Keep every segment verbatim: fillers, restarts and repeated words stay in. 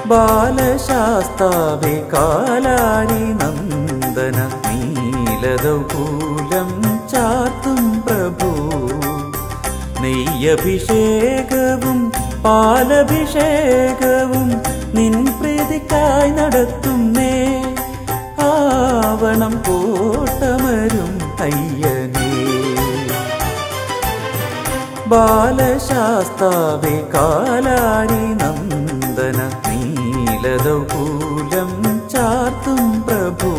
ബാലശാസ്താവേ കാലാരി നന്ദന നീലദൗകൂലം ചാർത്തും പ്രഭു നെയ്യഭിഷേകവും പാലഭിഷേകവും നിൻ പ്രീതിക്കായി നടത്തുന്നേ ആവണം കോട്ടമരും അയ്യനേ ബാലശാസ്താവേ കാലാരി നന്ദന നീലദൗകൂലം ചാർത്തും പ്രഭു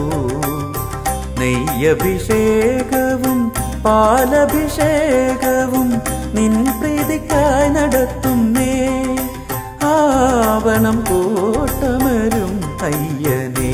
നെയ്യഭിഷേകവും പാലഭിഷേകവും നിൻ പ്രീതിക്കായി നടത്തുന്നേ ആവണം കോട്ടമരും അയ്യനേ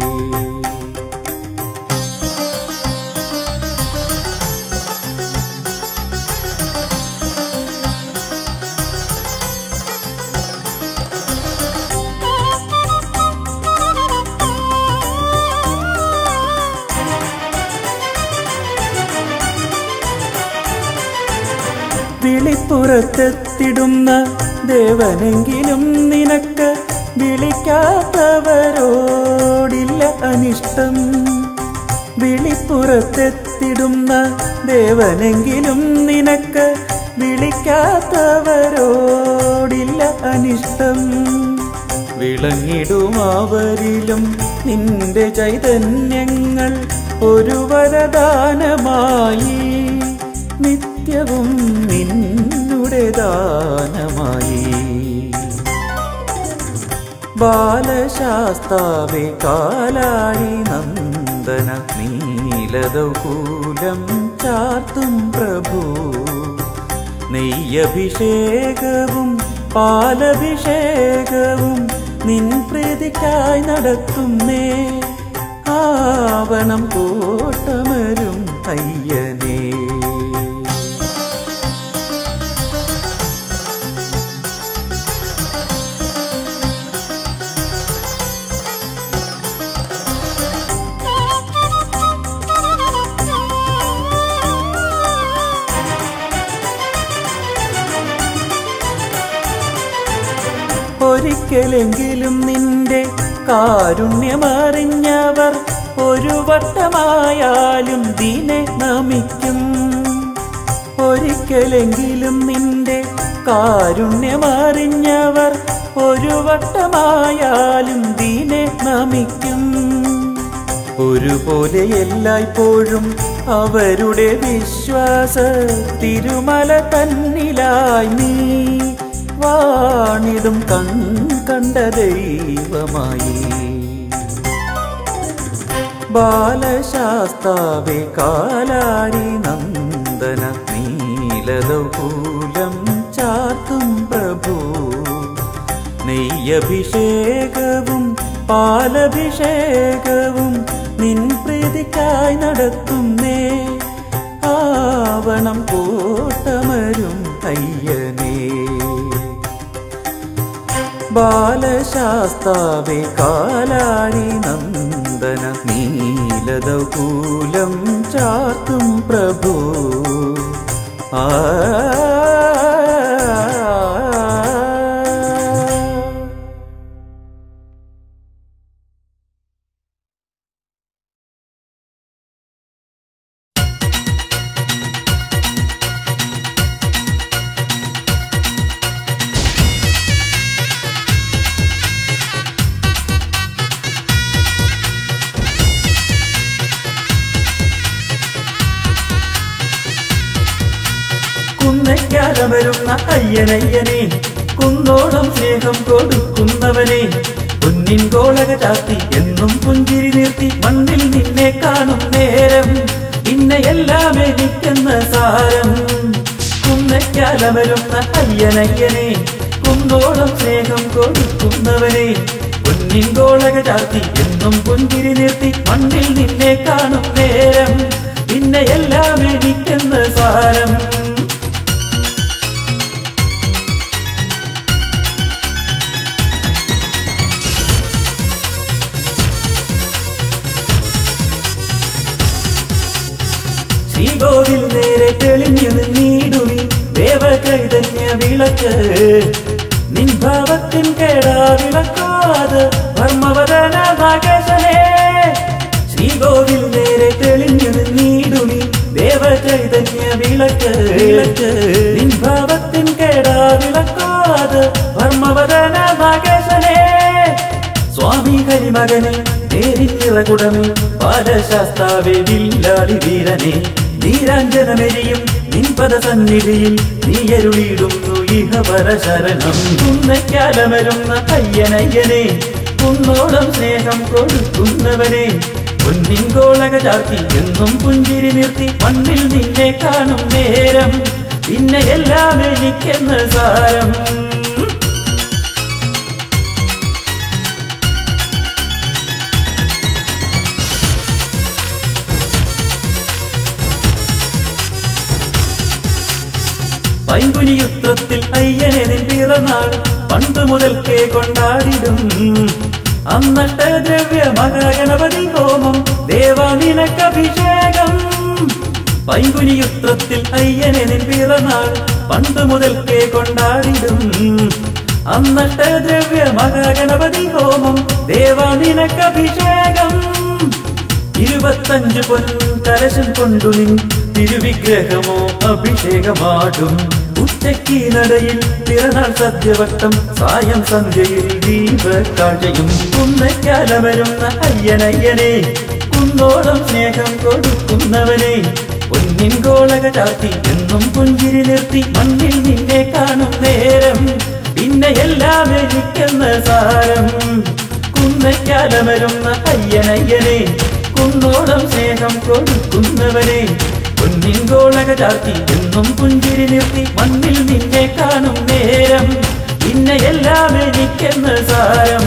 വിളിപ്പുറത്തെത്തിടുന്ന ദേവനെങ്കിലും നിനക്ക് വിളിക്കാത്തവരോടില്ല അനിഷ്ടം വിളിപ്പുറത്തെത്തിടുന്ന ദേവനെങ്കിലും നിനക്ക് വിളിക്കാത്തവരോടില്ല അനിഷ്ടം വിളങ്ങിടുമാവരിലും നിന്റെ ചൈതന്യങ്ങൾ ഒരു വരദാനമായി നിത്യവും നിന്നുടെ ദാനമായി ബാലശാസ്താവേ കാലാരി നന്ദന നീലദൗകൂലം ചാർത്തും പ്രഭു നെയ്യഭിഷേകവും പാലഭിഷേകവും നിൻ പ്രീതിക്കായി നടത്തുന്നേ ആവണം കോട്ടമരും അയ്യനേ ഒരിക്കലെങ്കിലും നിന്റെ കാരുണ്യമറിഞ്ഞവർ ഒരു വട്ടമായാലും ദിനെ നമിക്കും ഒരിക്കലെങ്കിലും നിന്റെ കാരുണ്യമറിഞ്ഞവർ ഒരു വട്ടമായാലും ദിനെ നമിക്കും ഒരുപോലെ എല്ലായ്പ്പോഴും അവരുടെ വിശ്വാസ തിരുമല തന്നിലായി നീ വാണിടും കൺ കണ്ട ദൈവമായി ബാലശാസ്താവേ കാലാരി നന്ദന നീലദൗകൂലം ചാർത്തും പ്രഭു നെയ്യഭിഷേകവും പാലഭിഷേകവും നിൻ പ്രീതിക്കായി നടത്തുന്നേ ആവണം കോട്ടമരും അയ്യനേ ബാലശാസ്താവേ കാലാരി നന്ദന നീലദൗകൂലം ചാർത്തും പ്രഭു ആ കുന്നയ്ക്കാലമരുന്ന അയ്യനയ്യനെ കുന്നോളം സ്നേഹം കൊടുക്കുന്നവനെ പൊന്നിൻ ഗോളക ചാത്തി എന്നും പുഞ്ചിരി നിർത്തി മണ്ണിൽ നിന്നെ കാണും നേരം ഇന്നയെല്ലാം എനിക്കെന്ന സാരം കുന്നയ്ക്കാലമരുന്ന അയ്യനയ്യനെ കുന്നോളം സ്നേഹം കൊടുക്കുന്നവനെ പൊന്നിൻ ഗോളക ചാത്തി എന്നും പുഞ്ചിരി നിർത്തി മണ്ണിൽ നിന്നെ കാണും നേരം ഇന്നയെല്ലാം എനിക്കെന്ന സാരം ശ്രീകോവിൽ നേരെ തെളിഞ്ഞു നീടുമി ദേവചൈതന്യ വിളക്ക് നിൻ ഭാവത്തിൻ കേടാവിളക്കാത് ധർമ്മവദന നാഗേശനേ ശ്രീകോവിൽ നേരെ തെളിഞ്ഞു നിന്നിടുമി ദേവചൈതന്യ വിളക്ക് വിളക്ക് നിൻ ഭാവത്തിൻ കേടാവിളക്കാത് ധർമ്മവദന നാഗേശനേ സ്വാമി ഹരിമകനെ നേരിച്ചിറകുടമേ പാദശാസ്താവേ വില്ലാളി വീരനെ നീരാഞ്ജനമെരിയും നിൻപദ സന്നിധിയിൽ നീയരുളിയിടുന്നു ഇഹപര ശരണം കുന്നയ്ക്കാലമരുന്ന അയ്യനയ്യനെ കുന്നോളം സ്നേഹം കൊടുക്കുന്നവനെ പൊന്നിൻകോളക ചാർത്തി എന്നും പുഞ്ചിരി നിർത്തി മണ്ണിൽ നിന്നെ കാണും നേരം പിന്നെ എല്ലാം എനിക്കെന്ന് സാരം പൈങ്കുനിയുത്രത്തിൽ അയ്യനെ നിൻ പിറന്നാൾ പണ്ട് മുതൽക്കേ കൊണ്ടാടിടും അന്നട്ട ദ്രവ്യ മഹാഗണപതി ഹോമം ദേവാ നിനക്കഭിഷേകം പൈങ്കുനിയുത്രത്തിൽ അയ്യനെ നിൻ പിറന്നാൾ പണ്ട് മുതൽക്കേ കൊണ്ടാടിടും അന്നട്ട ദ്രവ്യ മഹാഗണപതി ഹോമം ദേവാ നിനക്കഭിഷേകം ഇരുപത്തഞ്ച് പൊൻ കലശം കൊണ്ടു നിൻ തിരുവിഗ്രഹമോ അഭിഷേകമാടും ഉച്ചയ്ക്ക് നടയിൽ പിറന്നാൾ സദ്യവട്ടം സായം സന്ധ്യയിൽ ദീപക്കാഴ്ചയും കുന്നയ്ക്കാലമരുന്ന അയ്യനയ്യനെ കുന്നോളം സ്നേഹം കൊടുക്കുന്നവനെ പൊന്നിൻകോളക ചാർത്തി എന്നും പുഞ്ചിരി നിർത്തി മണ്ണിൽ നിന്നെ കാണും നേരം പിന്നെ എല്ലാം എനിക്കെന്ന സാരം കുന്നയ്ക്കാലമരുന്ന അയ്യനയ്യനെ കുന്നോളം സ്നേഹം കൊടുക്കുന്നവനെ പൊന്നിൻകോളക ചാർത്തി എന്നും പുഞ്ചിരി നിർത്തി മണ്ണിൽ നിന്നെ കാണും നേരം പിന്നെ എല്ലാം എനിക്കെന്ന സാരം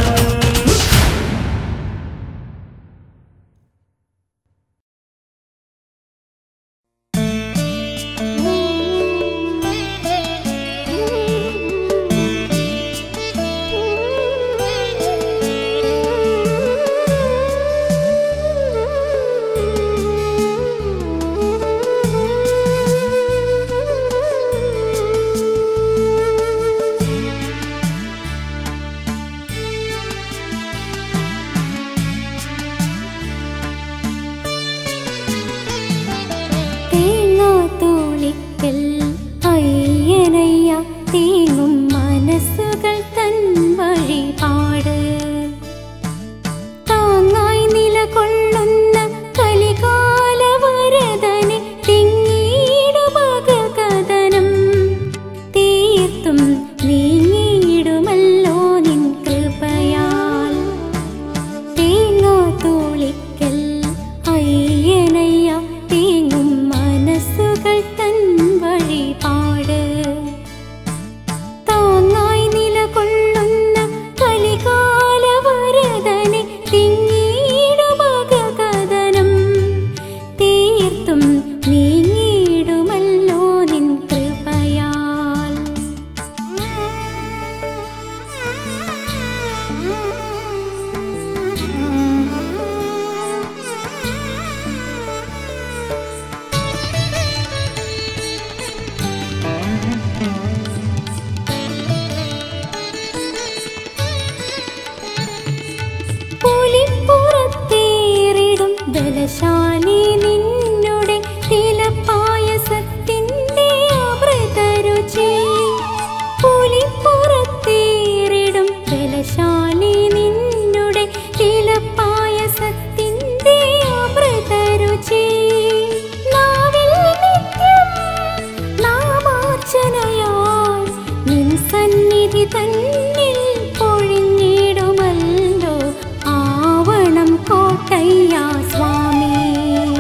പൊഴിഞ്ഞിടുമല്ലോ ആവണം കോട്ടയ്യ സ്വാമി.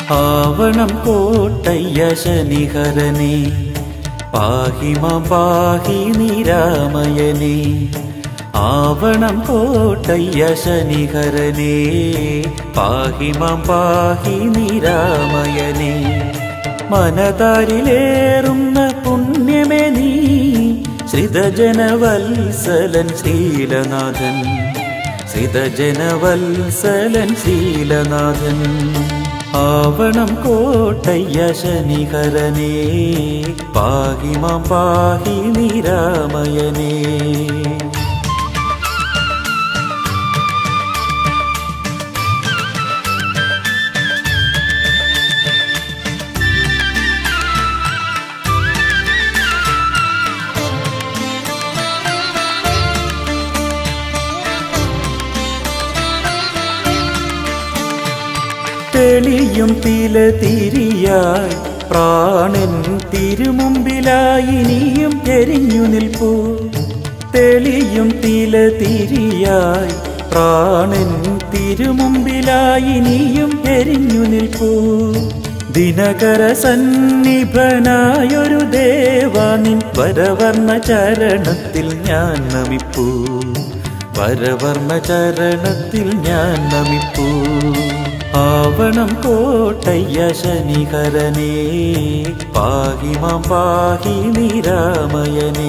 ആവണം കോട്ടയ്യ ശനിഹരനേ പാഹി മാം പാഹി നിരാമയനേ ആവണം കോട്ടയ്യ ശനിഹരനേ പാഹി മാം പാഹി നിരാമയനേ മനതാരിലേറുന്ന പുണ്യമേ നീ ശ്രിതജനവത്സലൻ ശീലനാഥൻ ശ്രിതജനവത്സലൻ ശീലനാഥൻ ആവണം കോട്ടയ്യ ശനിഹരനേ പാഹി മാം പാഹി നിരാമയനേ തെളിയും തില തിരിയായി പ്രാണൻ തിരുമുമ്പിലായി നീയും എരിഞ്ഞു നിൽപ്പൂ തെളിയും തില തിരിയായി പ്രാണൻ തിരുമുമ്പിലായി നീയും എരിഞ്ഞു നിൽപ്പൂ ദിനകര സന്നിഭനായൊരു ദേവാ നിൻ വരവർണ്ണ ചരണത്തിൽ ഞാൻ നമിപ്പൂ വരവർണ്ണ ചരണത്തിൽ ഞാൻ നമിപ്പൂ ആവണം കോട്ടയ്യ ശനിഹരനേ പാഹി മാം പാഹി നിരാമയനേ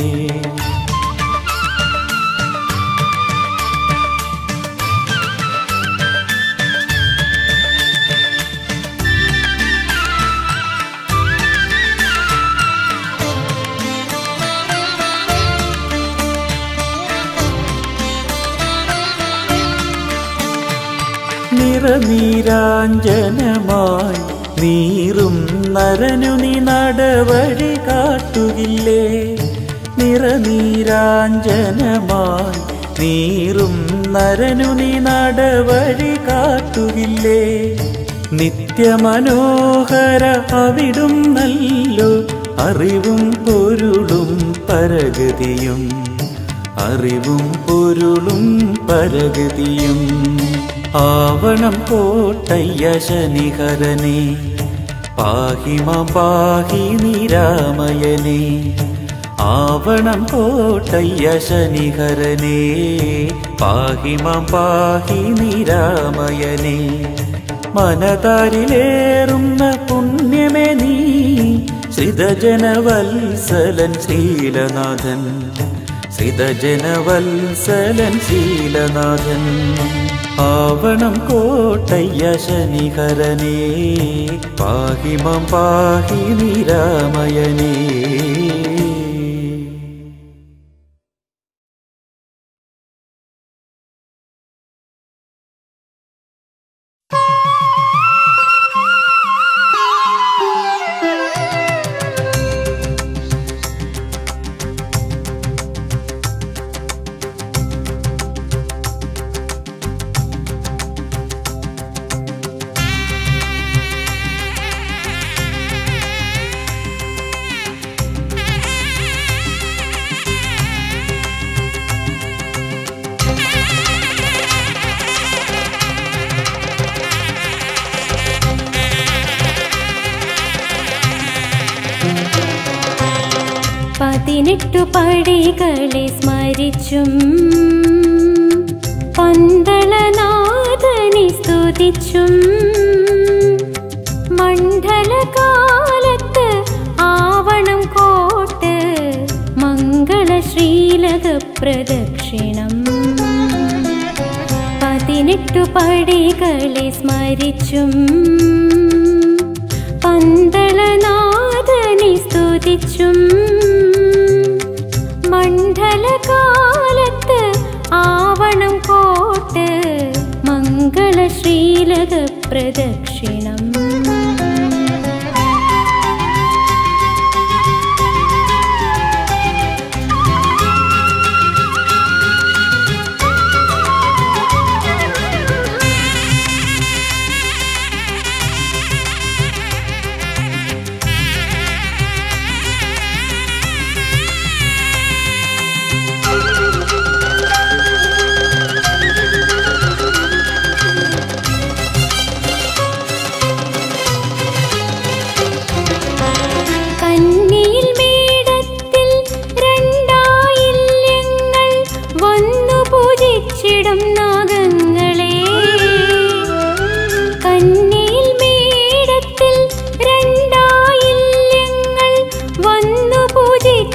നിറനീരാഞ്ജനമായി നീറും നരനു നീ നടവഴി കാട്ടുകില്ലേ നിറനീരാഞ്ജനമായി നീറും നരനു നീ നടവഴി കാട്ടുകില്ലേ നിത്യമനോഹര അവിടും നല്ലോ അറിവും പൊരുളും പരഗതിയും അറിവും പൊരുളും പരഗതിയും ആവണം കോട്ടയ്യ ശനിഹരനേ പാഹി മാം പാഹി നിരാമയനേ ആവണം കോട്ടയ്യ ശനിഹരനേ പാഹി മാം പാഹി നിരാമയനേ മനതാരിലേറുന്ന പുണ്യമേ നീ ശ്രിതജനവത്സലൻ ശീലനാഥൻ ശ്രിതജനവത്സലൻ ശീലനാഥൻ ആവണം കോട്ടയ്യ ശനിഹരനേ പാഹി മാം പാഹി നിരാമയനേ പതിനെട്ടു പടികളെ സ്മരിച്ചും പന്തളനാഥനെ സ്തുതിച്ചും മണ്ഡലകാലത്ത് ആവണം കോട്ട് മംഗളശ്രീലക പ്രദക്ഷിണം പതിനെട്ടു പടികളെ സ്മരിച്ചും പന്തളനാഥനെ സ്തുതിച്ചും മണ്ഡലകാലത്ത് ആവണം കോട്ട് മംഗളശ്രീലക പ്രദക്ഷിണം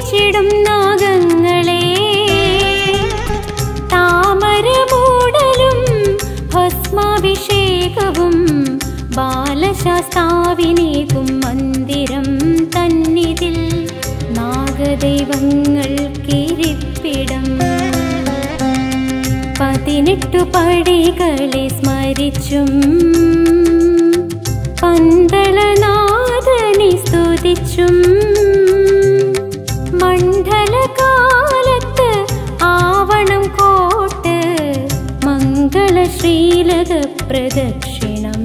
പൂജിച്ചിടും നാഗങ്ങളെ താമരമൂടലും ഭസ്മാഭിഷേകവും ബാലശാസ്താവിനേകും മന്ദിരം തന്നിതിൽ നാഗദൈവങ്ങൾക്കിരിപ്പിടം പതിനെട്ടു പടികളെ സ്മരിച്ചും പന്തളനാഥനെ സ്തുതിച്ചും മണ്ഡലകാലത്ത് ആവണം കോട്ട് മംഗളശ്രീലക പ്രദക്ഷിണം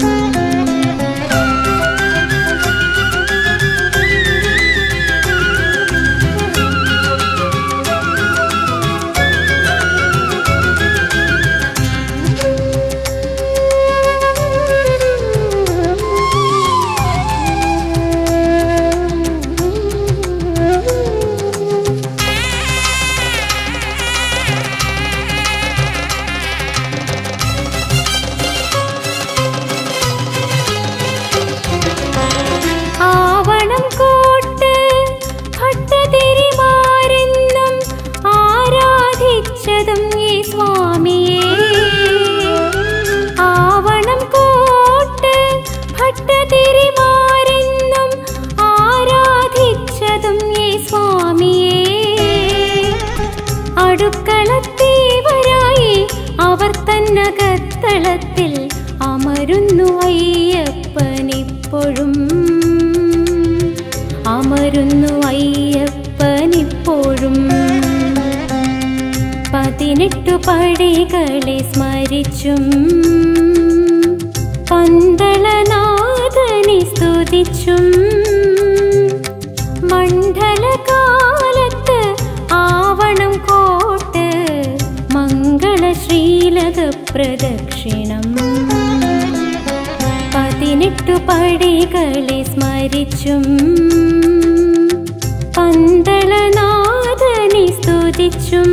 അടുക്കളത്തീവരായി അമരുന്നു അയ്യപ്പനിപ്പോഴും അമരുന്നു അയ്യപ്പനിപ്പോഴും പതിനെട്ടു പടികളെ സ്മരിച്ചും പന്തളനാഥനെ സ്തുതിച്ചും മണ്ഡലകാലത്ത് ആവണം കോട്ട് മംഗളശ്രീലക പ്രദക്ഷിണം പതിനെട്ടു പടികളെ സ്മരിച്ചും പന്തളനാഥനെ സ്തുതിച്ചും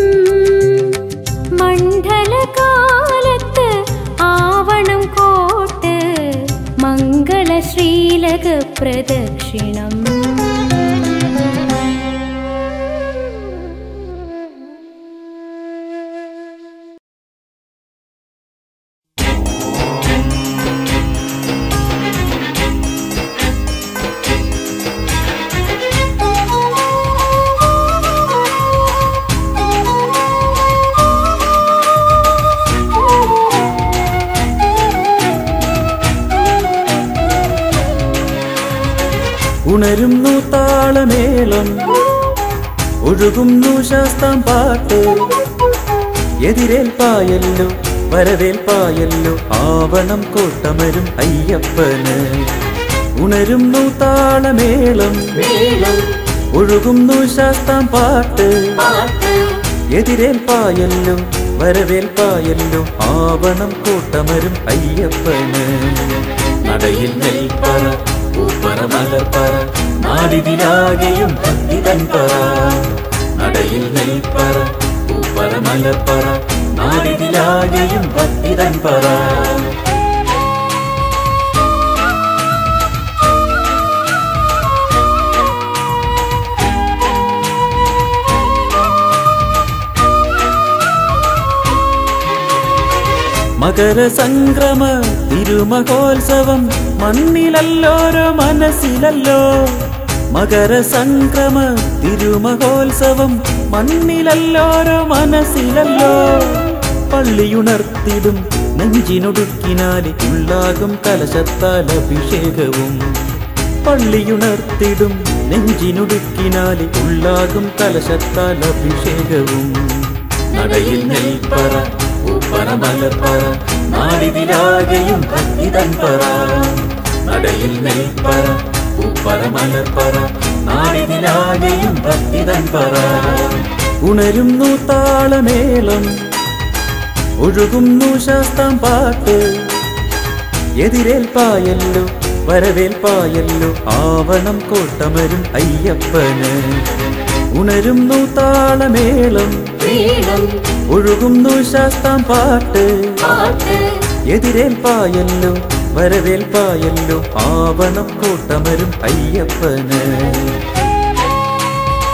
മണ്ഡലകാലത്ത് ആവണം കോട്ട് മംഗളശ്രീലക പ്രദക്ഷിണം ഉണരുന്നു താളമേളം ഒഴുകുന്നു ശാസ്താം പാട്ട് എതിരേൽപ്പായല്ലോ വരവേൽപ്പായല്ലോ ആവണം കോട്ടമരും അയ്യപ്പന് ഉണരുന്നു താളമേളം ഒഴുകുന്നു ശാസ്താം പാട്ട് എതിരേൽപ്പായല്ലോ വരവേൽപ്പായല്ലോ ആവണം കോട്ടമരും അയ്യപ്പന് നടയിൽ നെൽപ്പറ പൂപ്പറ മലർപ്പറ നാടിതിലാകെയും ഭക്തിതൻ പറ നടയിൽ നെൽപ്പറ പൂപ്പറ മലർപ്പറ നാടിതിലാകെയും ഭക്തിതൻ പറ മകരസംക്രമ തിരുമഹോത്സവം മണ്ണിലല്ലോരോ മനസ്സിലല്ലോ മകരസംക്രമ തിരുമഹോത്സവം മണ്ണിലല്ലോരോ മനസ്സിലല്ലോ പള്ളിയുണർത്തിടും നെഞ്ചിനൊടുക്കിനാല് ഉള്ളാകും കലശത്താൽ അഭിഷേകവും പള്ളിയുണർത്തിടും നെഞ്ചിനൊടുക്കിനാല് ഉള്ളാകും കലശത്താൽ അഭിഷേകവും നടയിൽ നെൽപ്പറ പൂപ്പറ മലർപ്പറ നാടിതിലാകെയും ഭക്തിതൻ പറ നടയിൽ നെൽപ്പറ പൂപ്പറ മലർപ്പറ നാടിതിലാകെയും ഭക്തിതൻ പറ ഉണരുന്നു താളമേളം ഒഴുകുന്നു ശാസ്താം പാട്ട് എതിരേൽപ്പായല്ലോ വരവേൽപ്പായല്ലോ ആവണം കോട്ടമരും അയ്യപ്പന് ഉണരുന്നു താളമേളം ഒഴുകുന്നു ശാസ്താം പാട്ട് എതിരേൽപ്പായല്ലോ വരവേൽപ്പായല്ലോ ആവണം കോട്ടമരും അയ്യപ്പന്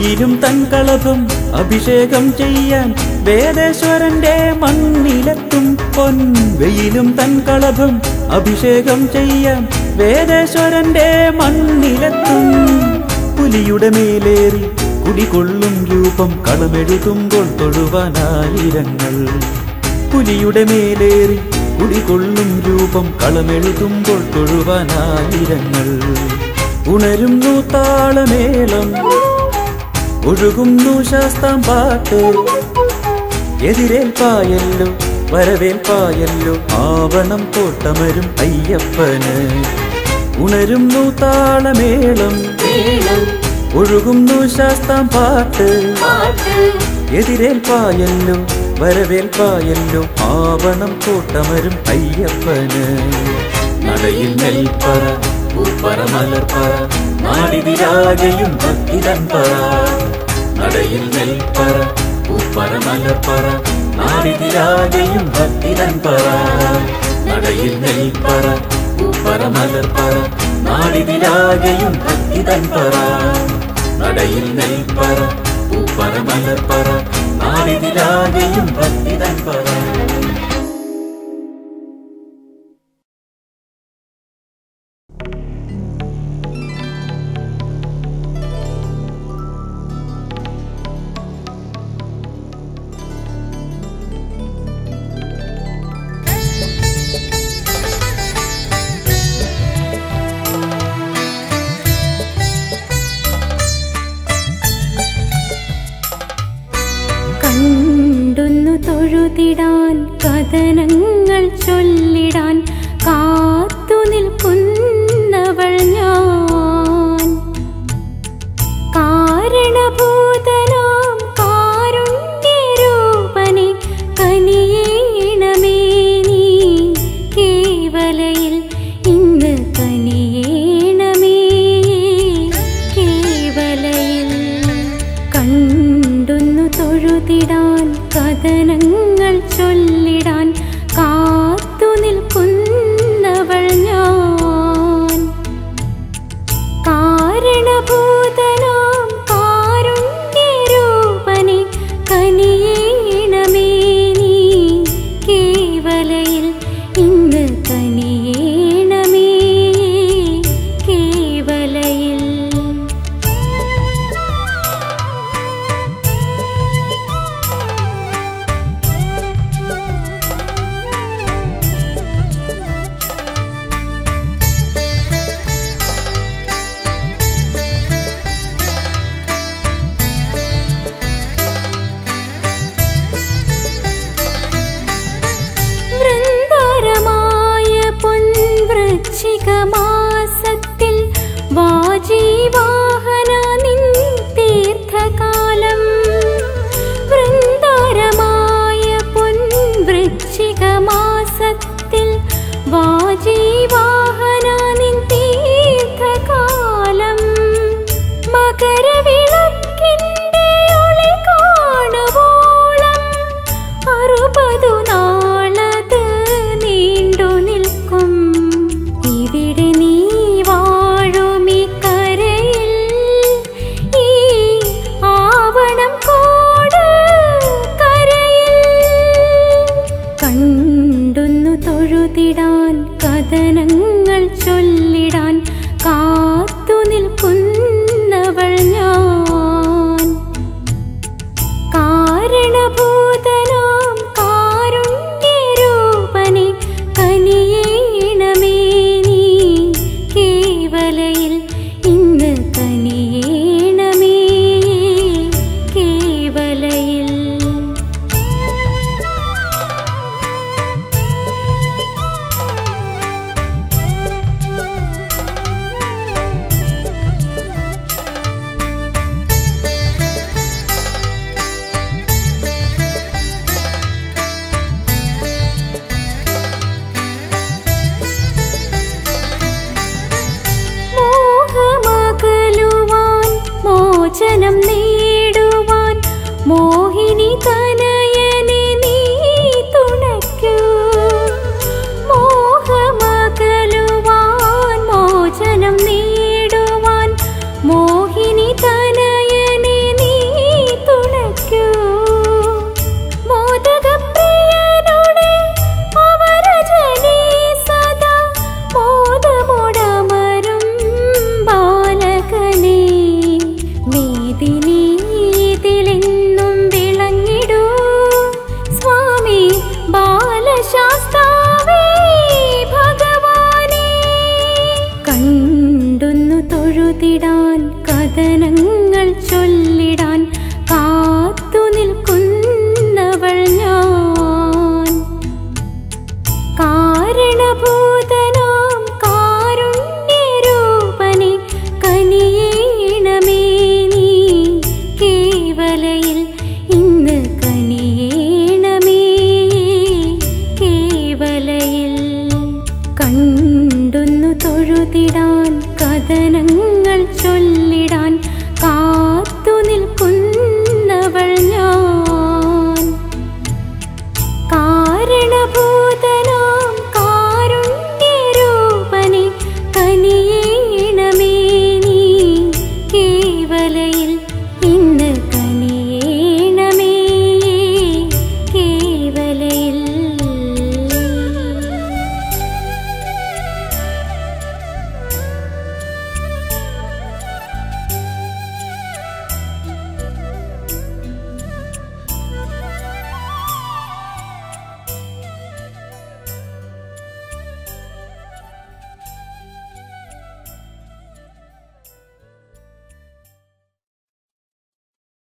വെയിലും തൻകളഭം അഭിഷേകം ചെയ്യാൻ വേദേശ്വരന്റെ മണ്ണിലെത്തും പൊൻ. വെയിലും തൻകളഭം അഭിഷേകം ചെയ്യാൻ വേദേശ്വരന്റെ മണ്ണിലെത്തും. പുലിയുടെ മേലേറി കുടികൊള്ളും രൂപം കളമെഴുതുമ്പോൾ തൊഴുവാനായിരങ്ങൾ. പുലിയുടെ മേലേറി കുടികൊള്ളും രൂപം കളമെഴുതുമ്പോൾ തൊഴുവാനായിരങ്ങൾ. ഉണരുന്നു താളമേളം, ഒഴുകുന്നു ശാസ്താം പാട്ട്. എതിരേൽപ്പായല്ലോ വരവേൽപ്പായല്ലോ ആവണം കോട്ടമരും അയ്യപ്പന്. ഉണരുന്നു താളമേളം, ഒഴുകുന്നു ശാസ്താം പാട്ട്. എതിരേൽപ്പായല്ലോ വരവേൽപ്പായല്ലോ ആവണം കോട്ടമരും അയ്യപ്പന്. നടയിൽ നെൽപ്പറ പൂപ്പറ മലർപ്പറ നാടിതിരാകെയും ഭക്തിതൻ പറ. നടയിൽ നെൽപ്പറ പൂപ്പറ മലർപ്പറ നാടിതിരാകെയും ഭക്തിതൻ പറ. നടയിൽ നെൽപ്പറ പൂപ്പറ മലർപ്പറ നാടിതിരാകെയും ഭക്തിതൻ പറ. നടയിൽ നെൽപ്പറ പൂപ്പറ മലർപ്പറ നാടിതിരാകെയും ഭക്തിതൻ പറ. തൊഴുതിടാൻ കഥനങ്ങൾ ചൊല്ലിടാൻ കാത്തു നിൽക്കുന്നവൾ ഞാൻ. കാരണഭൂതനാം കാരുണ്യരൂപനെ കനിയേണമേ നീ കേവലയിൽ ഇന്ന് കനിയേണമേ കേവലയിൽ. കണ്ടുന്നു തൊഴുതിടാൻ കഥനങ്ങൾ ചൊല്ലിടാൻ കാത്തു നിൽക്കുന്നവൾ ഞാൻ. കാരണഭൂതനാം കാരുണ്യരൂപനെ കനിയേണമേ നീ കേവലയിൽ ഇന്ന് കനിയേണമേ കേവലയിൽ. മാസത്തിൽ വാജീവാഹന നിൻ തീർത്ഥകാലം. വൃന്ദാരമായ പൊൻവൃശ്ചിക മാസത്തിൽ വാജീവാഹന നിൻ തീർത്ഥകാലം. മകരവിളക്കിന്റെ ഒളി കാണുവോളം അറുപതു നാളത് നീണ്ടു നിൽക്കും. ഇവിടെ നീ വാഴുമീ കരയിൽ ഈ ആവണം കോട് കരയിൽ. കണ്ടുന്നു തൊഴുതിടാൻ കഥനങ്ങൾ ചൊല്ലിടാൻ കാത്തു നിൽക്കുന്നവൾ ഞാൻ. കാരണഭൂതനാം കാരുണ്യരൂപനെ കനിയേണമേ നീ കേവലയിൽ ഇന്ന് കനിയേണമേ കേവലയിൽ. മോഹമകലുവാൻ മോചനം നേടുവാൻ മോഹി